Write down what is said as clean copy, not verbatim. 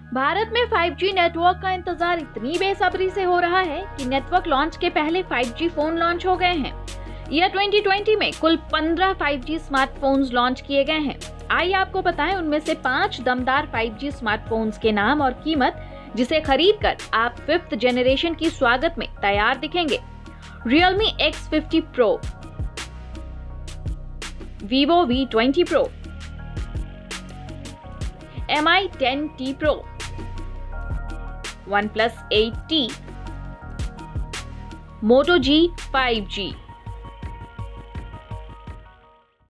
भारत में 5G network का इंतजार इतनी बेसब्री से हो रहा है कि नेटवर्क लॉन्च के पहले 5G फोन लॉन्च हो गए हैं। ईयर 2020 में कुल 15 5G स्मार्टफोन्स लॉन्च किए गए हैं। आइए आपको बताएं उनमें से 5 दमदार 5G स्मार्टफोन्स के नाम और कीमत, जिसे खरीदकर आप 5th जनरेशन की स्वागत में तैयार दिखेंगे। Realme X50 Pro, Vivo V20 Pro, Mi 10T Pro, OnePlus 8T, Moto G 5G।